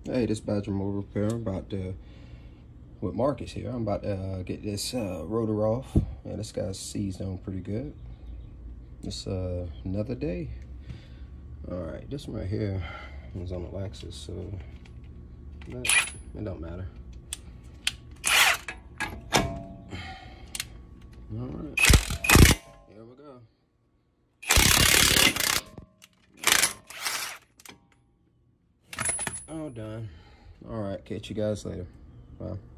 Hey, this Badger Motor Repair. I'm about to, with Marcus here, I'm about to get this rotor off. Yeah, this guy's seized on pretty good. It's another day. All right, this one right here is on the axis, so it don't matter. All right, here we go. All done. All right, catch you guys later. Bye.